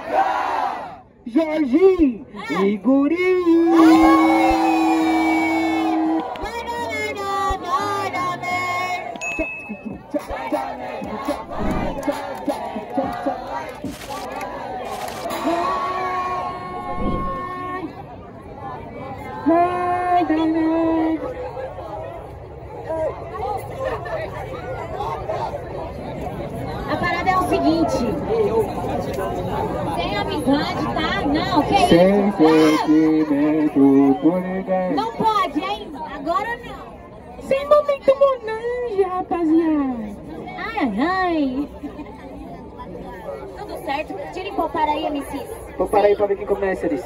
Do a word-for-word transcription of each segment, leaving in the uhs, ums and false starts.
Jorginho e Guri. A parada é o seguinte, sem amizade, tá? Não, que isso? Sem sentimento por ninguém. Não pode, hein? Agora não. Sem momento monange, rapaziada. Ai, ai, ai. Tudo certo? Tirem poupar aí, M Cs. Vou parar aí pra ver quem começa, Elis.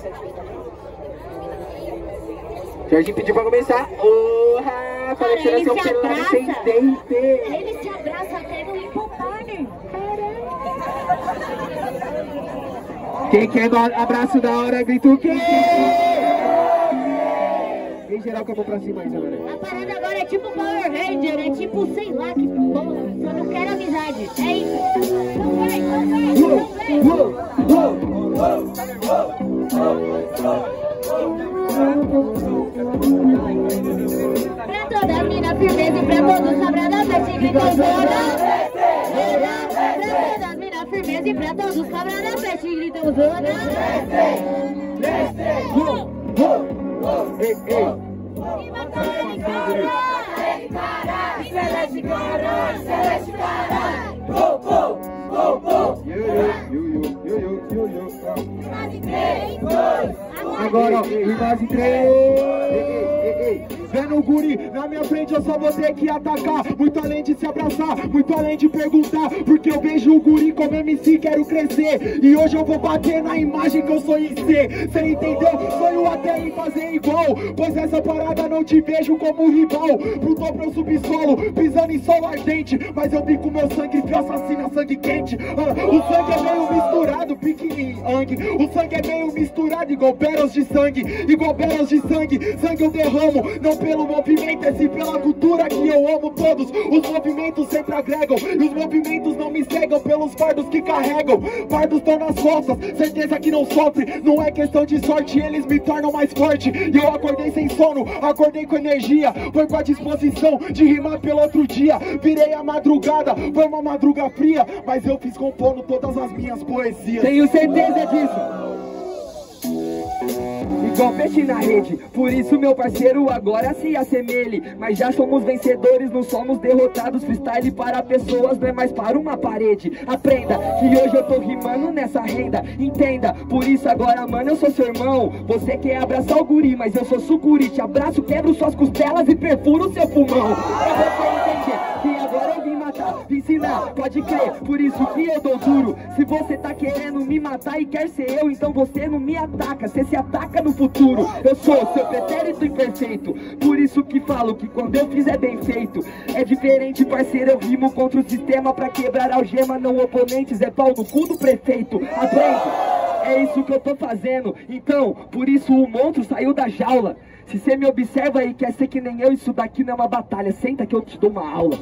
Jorginho pediu pra começar. Porra, para tirar seu celular sem dente. Ele se abraça até no hipopartner. Quem quer abraço da hora, grita o quê? Em geral, que eu vou pra cima aí, galera. A parada agora é tipo Power Ranger, é tipo, sei lá, que porra. Só não quero amizade. É isso. Não vai, não vai, não vai. Pra toda mina firmeza e pra todos sobrar da festa e gritãozona. Pra toda mina firmeza e pra todos sobrar da festa e gritãozona. Ei, ei. E batalha de cara, e celeste cara, celeste cara. Go, go, go, go. Agora, ó, rimas em três. Vendo o guri na minha frente, eu só vou ter que atacar. Muito além de se abraçar, muito além de perguntar. Porque eu vejo o guri como M C, quero crescer. E hoje eu vou bater na imagem que eu sonho em ser. Cê entendeu? Sonho até em fazer igual. Pois essa parada não te vejo como rival. Pro topo eu subsolo, pisando em solo ardente. Mas eu vi com meu sangue frio, assassina sangue quente. Ah, o sangue é meio misturado, pique em ang. O sangue é meio misturado, igual pérolas de sangue. Igual pérolas de sangue, sangue eu derramo. Não pelo movimento, é sim pela cultura que eu amo todos. Os movimentos sempre agregam e os movimentos não me cegam pelos fardos que carregam. Fardos estão nas costas, certeza que não sofre. Não é questão de sorte, eles me tornam mais forte. E eu acordei sem sono, acordei com energia. Foi com a disposição de rimar pelo outro dia. Virei a madrugada, foi uma madruga fria. Mas eu fiz compondo todas as minhas poesias. Tenho certeza disso. Igual peixe na rede, por isso meu parceiro agora se assemelhe. Mas já somos vencedores, não somos derrotados. Freestyle para pessoas, não é mais para uma parede. Aprenda que hoje eu tô rimando nessa renda. Entenda, por isso agora mano eu sou seu irmão. Você quer abraçar o guri, mas eu sou sucuri. Te abraço, quebro suas costelas e perfuro seu pulmão. Pra você entender que agora eu vim matar, vim ensinar, pode crer, por isso que eu dou duro. Se você tá querendo me matar e quer ser eu, então você não me ataca, você se ataca no futuro. Eu sou seu pretérito imperfeito, por isso que falo que quando eu fizer bem feito. É diferente, parceiro, eu rimo contra o sistema pra quebrar algema, não oponentes, é pau no cu do prefeito. Aprenda, é isso que eu tô fazendo, então, por isso o monstro saiu da jaula. Se você me observa e quer ser que nem eu, isso daqui não é uma batalha, senta que eu te dou uma aula.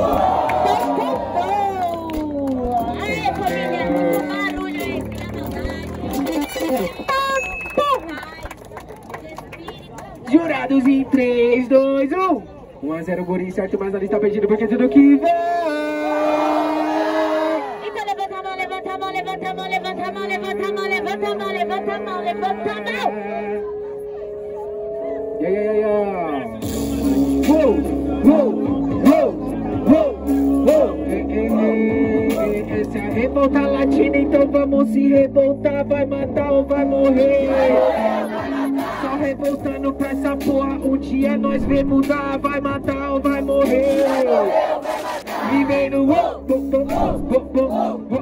Aê, família, muito barulho aí, Jurados em três, dois, um. um a zero, guri certo, mas a lista perdida porque tudo que vem. Então levanta a mão, levanta a mão, levanta a mão, levanta a mão, levanta a mão, levanta a mão, levanta a mão, levanta a mão. Yeah, yeah, yeah. Uou, uou, uou, uou, uou. Essa é a revolta latina, então vamos se revoltar. Vai matar ou vai morrer? Só revoltando pra essa porra, um dia nós vem mudar. Vai matar ou vai morrer? Vivendo uou, uou, uou, uou, uou, uou,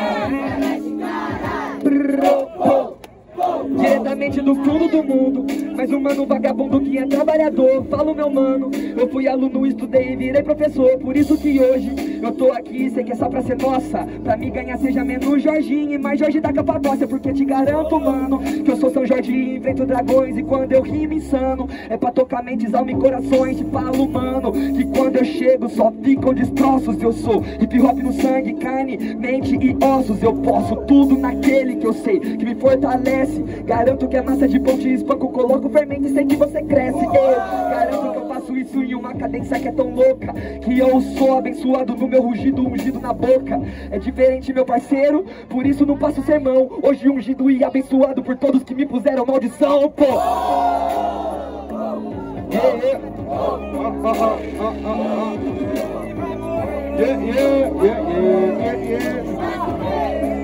diretamente do fundo do mundo, mas um mano vagabundo que é trabalhador. Falo, meu mano, eu fui aluno, estudei e virei professor. Por isso que hoje eu tô aqui, sei que é só pra ser nossa. Pra me ganhar seja menos Jorginho e mais Jorge da Capadócia. Porque te garanto, mano, que eu sou São Jorge e enfrento dragões. E quando eu rimo insano, é pra tocar mentes, alma e corações. Te falo, mano, que quando eu chego só ficam destroços. Eu sou hip hop no sangue, carne, mente e ossos. Eu posso tudo naquele que eu sei que me fortalece. Garanto que é massa de pão, te espanco, coloco fermento e sei que você cresce. Eu garanto que eu faço isso em uma cadência que é tão louca, que eu sou abençoado no meu rugido, ungido na boca. É diferente, meu parceiro, por isso não passo sermão. Hoje ungido e abençoado por todos que me puseram maldição, pô. Yeah, yeah. Uh, uh, uh, uh, uh, uh. Yeah, yeah, yeah, yeah, yeah.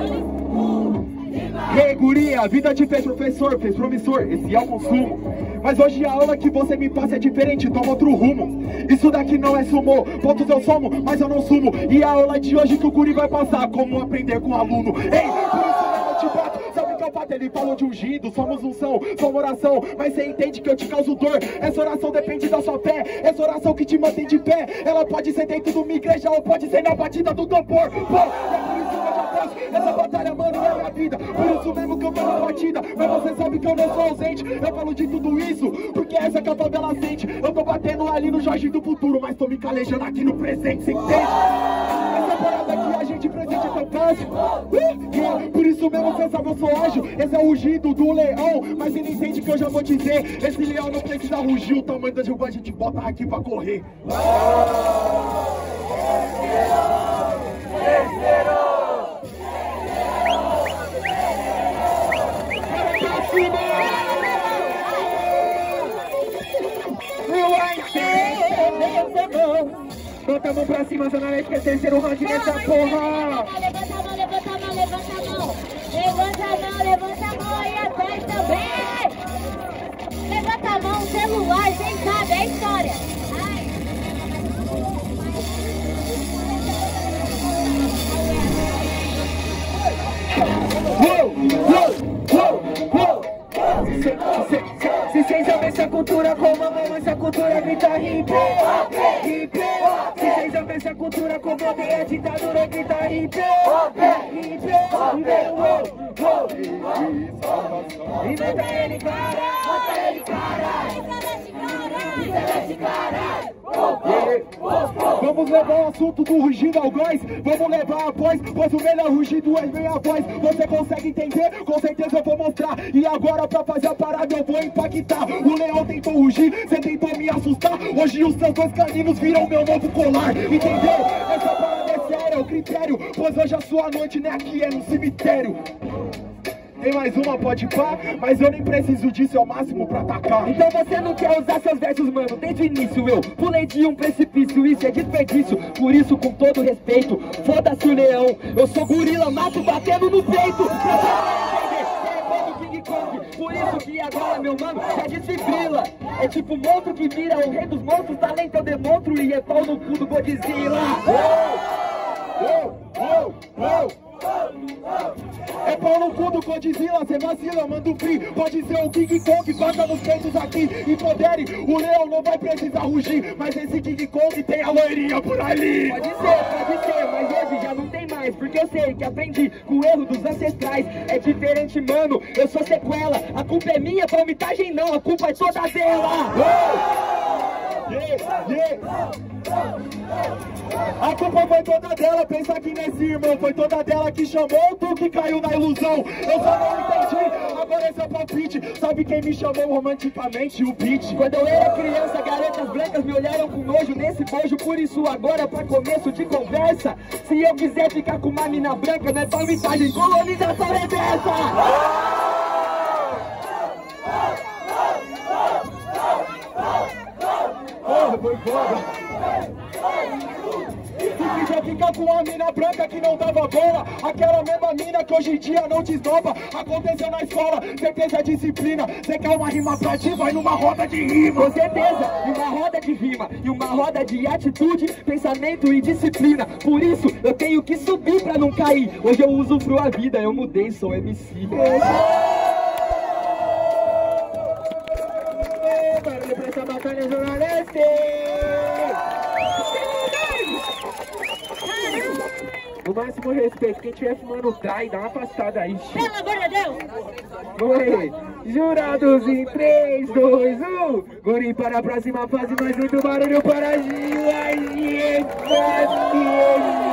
E aí, guria, a vida te fez professor, fez promissor, esse é o consumo. Mas hoje a aula que você me passa é diferente, toma outro rumo. Isso daqui não é sumô, pontos eu somo, mas eu não sumo. E a aula de hoje que o guri vai passar, como aprender com o aluno. Ei, por isso eu te bato, sabe que eu bato? Ele falou de ungido, somos unção, somos oração. Mas você entende que eu te causo dor, essa oração depende da sua fé. Essa oração que te mantém de pé, ela pode ser dentro de uma igreja ou pode ser na batida do tambor. Pô, é por isso que eu já faço essa batalha, mano, é minha vida. Por isso mesmo que eu tô na partida, mas você sabe que eu não sou ausente. Eu falo de tudo isso, porque essa que a favela sente. Eu tô batendo ali no Jorge do futuro, mas tô me calejando aqui no presente, cê entende? Essa parada aqui a gente presente é tão fácil. uh, yeah. Por isso mesmo cê sabe eu sou ágil. Esse é o rugido do leão, mas ele entende que eu já vou dizer. Esse leão não precisa rugir, o tamanho da juba a gente bota aqui pra correr. Bota a mão pra cima, Zona Leste, que é terceiro round nessa porra. Levanta a mão, levanta a mão, levanta a mão. Levanta a mão, levanta a mão e atrás também. Levanta a mão, celular, sem sabe, é história. Uou, uou, uou, uou. Se vocês amam essa cultura, como amam essa cultura, grita hip hop, hip hop. Se vocês amam essa cultura, como amam a ditadura, grita hip hop, hip hop. Inventa ele, cara, bota ele, cara. Vamos levar o assunto do rugido ao gás. Vamos levar a voz, pois o melhor rugido é minha voz. Você consegue entender? Com certeza eu vou mostrar. E agora pra fazer a parada eu vou impactar. O leão tentou rugir, você tentou me assustar. Hoje os seus dois caninos viram meu novo colar. Entendeu? Essa parada é séria, é o critério. Pois hoje a sua noite nem aqui, é no cemitério. Tem mais uma, pode pá, mas eu nem preciso disso, é o máximo pra atacar. Então você não quer usar seus versos, mano, desde o início eu pulei de um precipício, isso é desperdício. Por isso, com todo respeito, foda-se o leão. Eu sou gorila, mato batendo no peito. King Kong, por isso que agora, meu mano, já desfibrila. É tipo monstro que vira o rei dos monstros, talento eu demonstro e é pau no cu do Godzilla. Oh, oh, oh. É pau no cu do Godzilla, cê vacila, manda o free. Pode ser o King Kong, bota nos peitos aqui. Empodere, o leão não vai precisar rugir. Mas esse King Kong tem a loirinha por ali. Pode ser, pode ser, mas hoje já não tem mais. Porque eu sei que aprendi com o erro dos ancestrais. É diferente, mano, eu sou sequela. A culpa é minha, palmitagem não, a culpa é toda dela. Oh! Yeah, yeah. A culpa foi toda dela, pensa que nesse irmão foi toda dela que chamou, tu que caiu na ilusão. Eu só não entendi, agora esse é o palpite. Sabe quem me chamou romanticamente? O Beat. Quando eu era criança, garotas brancas me olharam com nojo nesse bojo. Por isso agora, pra começo de conversa, se eu quiser ficar com uma mina branca, não é palmitagem, colonização reversa. Porra, foi foda. Se quiser ficar com uma mina branca que não dava bola, aquela mesma mina que hoje em dia não desdobra. Aconteceu na escola, certeza é disciplina. Cê quer uma rima pra ti, vai numa roda de rima. Com certeza, e uma roda de rima, e uma roda de atitude, pensamento e disciplina. Por isso, eu tenho que subir pra não cair. Hoje eu usufruo a vida, eu mudei, sou M C. na Zona Leste. O máximo respeito, quem tiver fumando dá e dá uma afastada aí. Pelo amor de Deus! Vamos aí. Jurados em três, dois, um. Guri para a próxima fase, mais muito barulho para a Gil.